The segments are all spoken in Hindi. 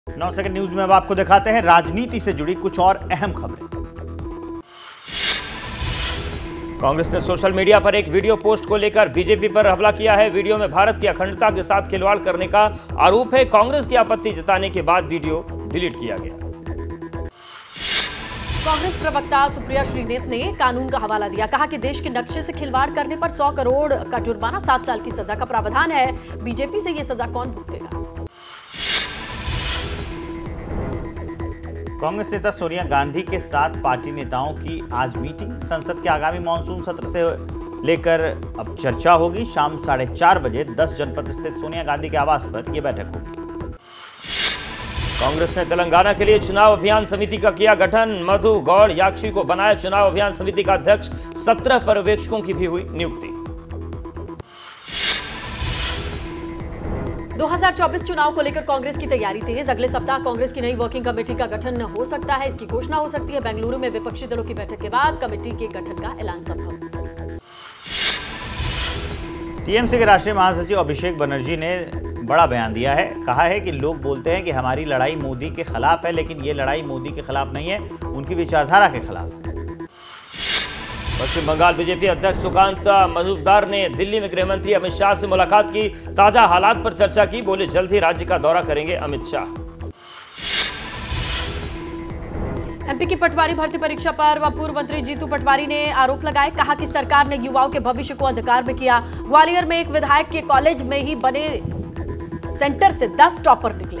9 सेकंड न्यूज में अब आपको दिखाते हैं राजनीति से जुड़ी कुछ और अहम खबरें। कांग्रेस ने सोशल मीडिया पर एक वीडियो पोस्ट को लेकर बीजेपी पर हमला किया है। वीडियो में भारत की अखंडता के साथ खिलवाड़ करने का आरोप है। कांग्रेस की आपत्ति जताने के बाद वीडियो डिलीट किया गया। कांग्रेस प्रवक्ता सुप्रिया श्रीनेत ने कानून का हवाला दिया। कहा कि देश के नक्शे से खिलवाड़ करने पर 100 करोड़ का जुर्माना, 7 साल की सजा का प्रावधान है। बीजेपी से यह सजा कौन भुगतेगा? कांग्रेस नेता सोनिया गांधी के साथ पार्टी नेताओं की आज मीटिंग। संसद के आगामी मानसून सत्र से लेकर अब चर्चा होगी। शाम 4:30 बजे 10 जनपद स्थित सोनिया गांधी के आवास पर यह बैठक होगी। कांग्रेस ने तेलंगाना के लिए चुनाव अभियान समिति का किया गठन। मधु गौड़ याक्षी को बनाया चुनाव अभियान समिति का अध्यक्ष। 17 पर्यवेक्षकों की भी हुई नियुक्ति। 2024 चुनाव को लेकर कांग्रेस की तैयारी तेज। अगले सप्ताह कांग्रेस की नई वर्किंग कमेटी का गठन हो सकता है। इसकी घोषणा हो सकती है। बेंगलुरु में विपक्षी दलों की बैठक के बाद कमेटी के गठन का ऐलान संभव। टीएमसी के राष्ट्रीय महासचिव अभिषेक बनर्जी ने बड़ा बयान दिया है। कहा है कि लोग बोलते हैं कि हमारी लड़ाई मोदी के खिलाफ है, लेकिन ये लड़ाई मोदी के खिलाफ नहीं है, उनकी विचारधारा के खिलाफ है। पश्चिम बंगाल बीजेपी अध्यक्ष सुकांत मजूमदार ने दिल्ली में गृह मंत्री अमित शाह से मुलाकात की। ताजा हालात पर चर्चा की। बोले जल्द ही राज्य का दौरा करेंगे अमित शाह। एमपी की पटवारी भर्ती परीक्षा पर पूर्व मंत्री जीतू पटवारी ने आरोप लगाए। कहा कि सरकार ने युवाओं के भविष्य को अंधकार में किया। ग्वालियर में एक विधायक के कॉलेज में ही बने सेंटर से 10 टॉपर निकले।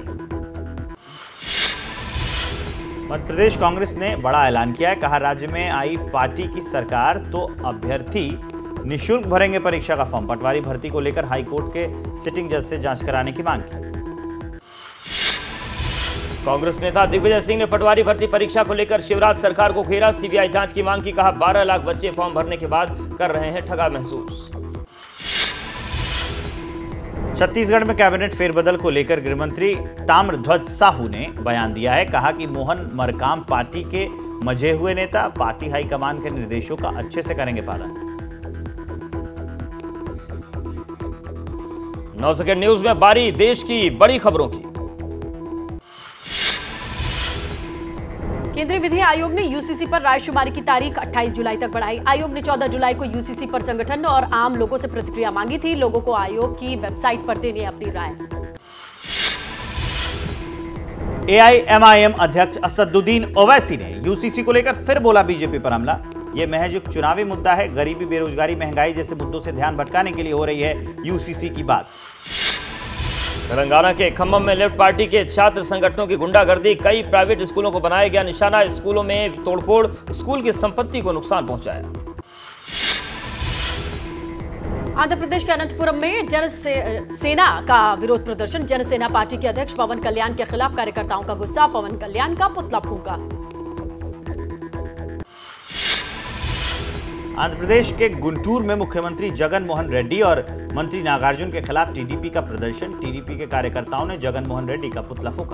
मध्य प्रदेश कांग्रेस ने बड़ा ऐलान किया है। कहा राज्य में आई पार्टी की सरकार तो अभ्यर्थी निःशुल्क भरेंगे परीक्षा का फॉर्म। पटवारी भर्ती को लेकर हाईकोर्ट के सिटिंग जज से जांच कराने की मांग की। कांग्रेस नेता दिग्विजय सिंह ने पटवारी भर्ती परीक्षा को लेकर शिवराज सरकार को घेरा। सीबीआई जांच की मांग की। कहा 12 लाख बच्चे फॉर्म भरने के बाद कर रहे हैं ठगा महसूस। छत्तीसगढ़ में कैबिनेट फेरबदल को लेकर गृहमंत्री ताम्रध्वज साहू ने बयान दिया है। कहा कि मोहन मरकाम पार्टी के मजे हुए नेता, पार्टी हाईकमान के निर्देशों का अच्छे से करेंगे पालन। 9 सेकंड न्यूज में बारी देश की बड़ी खबरों की। केंद्रीय विधि आयोग ने यूसीसी पर रायशुमारी की तारीख 28 जुलाई तक बढ़ाई। आयोग ने 14 जुलाई को यूसीसी पर संगठन और आम लोगों से प्रतिक्रिया मांगी थी। लोगों को आयोग की वेबसाइट पर देने अपनी राय। एआईएमआईएम अध्यक्ष असदुद्दीन ओवैसी ने यूसीसी को लेकर फिर बोला बीजेपी पर हमला। यह महज एक चुनावी मुद्दा है। गरीबी, बेरोजगारी, महंगाई जैसे मुद्दों से ध्यान भटकाने के लिए हो रही है यूसीसी की बात। तेलंगाना के खम्मम में लेफ्ट पार्टी के छात्र संगठनों की गुंडागर्दी। कई प्राइवेट स्कूलों को बनाया गया निशाना। स्कूलों में तोड़फोड़, स्कूल की संपत्ति को नुकसान पहुंचाया। आंध्र प्रदेश के अनंतपुरम में जनसेना का विरोध प्रदर्शन। जनसेना पार्टी के अध्यक्ष पवन कल्याण के खिलाफ कार्यकर्ताओं का गुस्सा। पवन कल्याण का पुतला फूंका। आंध्र प्रदेश के गुंटूर में मुख्यमंत्री जगन मोहन रेड्डी और मंत्री नागार्जुन के खिलाफ टीडीपी का प्रदर्शन। टीडीपी के कार्यकर्ताओं ने जगन मोहन रेड्डी का पुतला फूंका।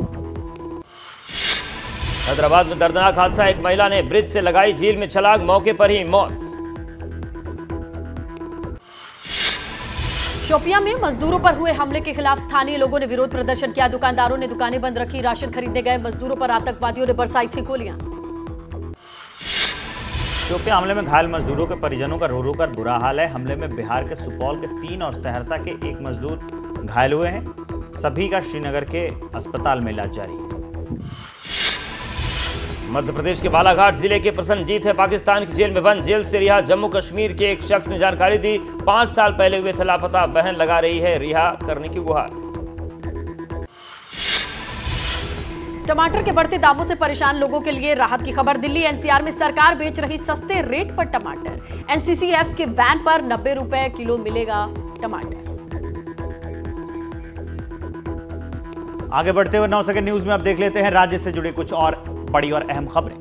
हैदराबाद में दर्दनाक हादसा। एक महिला ने ब्रिज से लगाई झील में छलांग, मौके पर ही मौत। शोपियां में मजदूरों पर हुए हमले के खिलाफ स्थानीय लोगों ने विरोध प्रदर्शन किया। दुकानदारों ने दुकानें बंद रखी। राशन खरीदने गए मजदूरों पर आतंकवादियों ने बरसाई थी गोलियां। शोपियां हमले में घायल मजदूरों के परिजनों का रो रो कर बुरा हाल है। हमले में बिहार के सुपौल के 3 और सहरसा के 1 मजदूर घायल हुए हैं। सभी का श्रीनगर के अस्पताल में इलाज जारी है। मध्य प्रदेश के बालाघाट जिले के प्रसन्नजीत है पाकिस्तान की जेल में बंद। जेल से रिहा जम्मू कश्मीर के एक शख्स ने जानकारी दी। 5 साल पहले हुए थे लापता। बहन लगा रही है रिहा करने की गुहार। टमाटर के बढ़ते दामों से परेशान लोगों के लिए राहत की खबर। दिल्ली एनसीआर में सरकार बेच रही सस्ते रेट पर टमाटर। एनसीसीएफ के वैन पर 90 रुपए किलो मिलेगा टमाटर। आगे बढ़ते हुए 9 सेकंड न्यूज में अब देख लेते हैं राज्य से जुड़ी कुछ और बड़ी और अहम खबरें।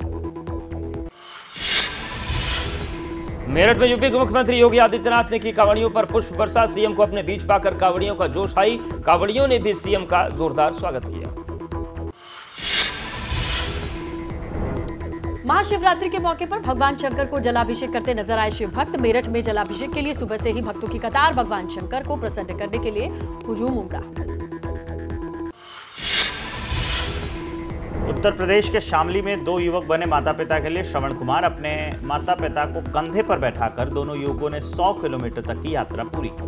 मेरठ में यूपी के मुख्यमंत्री योगी आदित्यनाथ ने की कांवड़ियों पर पुष्प वर्षा। सीएम को अपने बीच पाकर कांवड़ियों का जोश आई। कांवड़ियों ने भी सीएम का जोरदार स्वागत किया। महाशिवरात्रि के मौके पर भगवान शंकर को जलाभिषेक करते नजर आए शिव भक्त। मेरठ में जलाभिषेक के लिए सुबह से ही भक्तों की कतार। भगवान शंकर को प्रसन्न करने के लिए हुजूम उमड़ा। उत्तर प्रदेश के शामली में 2 युवक बने माता पिता के लिए। श्रवण कुमार अपने माता पिता को कंधे पर बैठाकर दोनों युवकों ने 100 किलोमीटर तक की यात्रा पूरी की।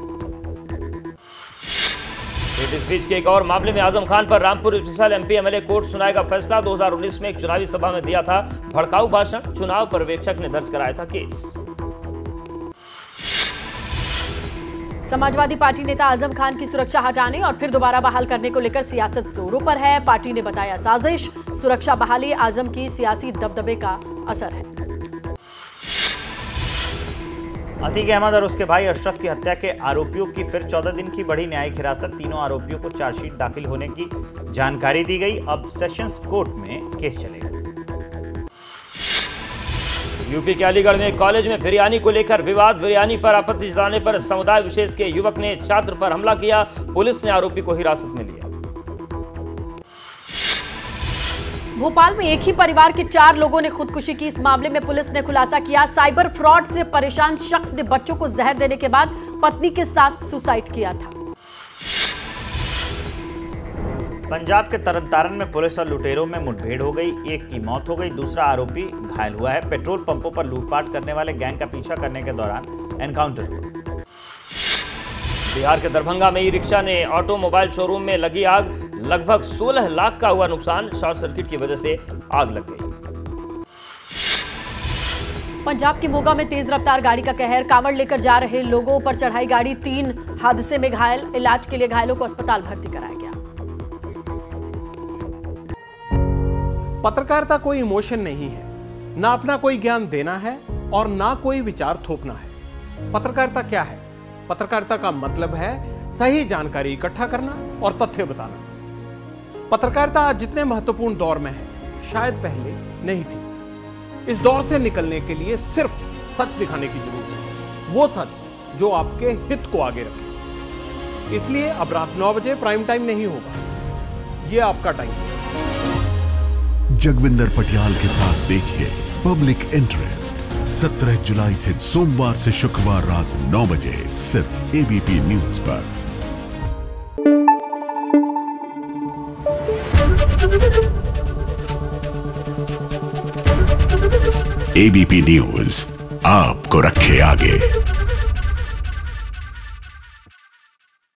इस बीच के एक और मामले में आजम खान पर Rampur special MP MLA court सुनाएगा फैसला। 2019 में एक चुनावी सभा में दिया था भड़काऊ भाषण, चुनाव पर्यवेक्षक ने दर्ज कराया था केस। समाजवादी पार्टी नेता आजम खान की सुरक्षा हटाने और फिर दोबारा बहाल करने को लेकर सियासत जोरों पर है। पार्टी ने बताया साजिश, सुरक्षा बहाली आजम की सियासी दबदबे का असर है। अतीक अहमद और उसके भाई अशरफ की हत्या के आरोपियों की फिर 14 दिन की बढ़ी न्यायिक हिरासत। तीनों आरोपियों को चार्जशीट दाखिल होने की जानकारी दी गई। अब सेशंस कोर्ट में केस चलेगा। यूपी के अलीगढ़ में कॉलेज में बिरयानी को लेकर विवाद। बिरयानी पर आपत्ति जताने पर समुदाय विशेष के युवक ने छात्र पर हमला किया। पुलिस ने आरोपी को हिरासत में लिया। भोपाल में एक ही परिवार के 4 लोगों ने खुदकुशी की। इस मामले में पुलिस ने खुलासा किया। साइबर फ्रॉड से परेशान शख्स ने बच्चों को जहर देने के बाद पत्नी के साथ सुसाइड किया था। पंजाब के तरनतारन में पुलिस और लुटेरों में मुठभेड़ हो गई। एक की मौत हो गई, दूसरा आरोपी घायल हुआ है। पेट्रोल पंपों पर लूटपाट करने वाले गैंग का पीछा करने के दौरान एनकाउंटर हुआ। बिहार के दरभंगा में ई रिक्शा ने ऑटोमोबाइल शोरूम में लगी आग। लगभग 16 लाख का हुआ नुकसान। शॉर्ट सर्किट की वजह से आग लग गई। पंजाब के मोगा में तेज रफ्तार गाड़ी का कहर। कांवड़ लेकर जा रहे लोगों पर चढ़ाई गाड़ी, 3 हादसे में घायल। इलाज के लिए घायलों को अस्पताल भर्ती कराया गया। पत्रकारिता कोई इमोशन नहीं है, ना अपना कोई ज्ञान देना है और ना कोई विचार थोपना है। पत्रकारिता क्या है? पत्रकारिता का मतलब है सही जानकारी इकट्ठा करना और तथ्य बताना। पत्रकारिता आज जितने महत्वपूर्ण दौर में है, शायद पहले नहीं थी। इस दौर से निकलने के लिए सिर्फ सच दिखाने की जरूरत है, वो सच जो आपके हित को आगे रखे। इसलिए अब रात 9 बजे प्राइम टाइम नहीं होगा, ये आपका टाइम है। जगविंदर पटियाल के साथ देखिए पब्लिक इंटरेस्ट 17 जुलाई से सोमवार से शुक्रवार रात 9 बजे सिर्फ एबीपी न्यूज पर। एबीपी न्यूज आपको रखे आगे।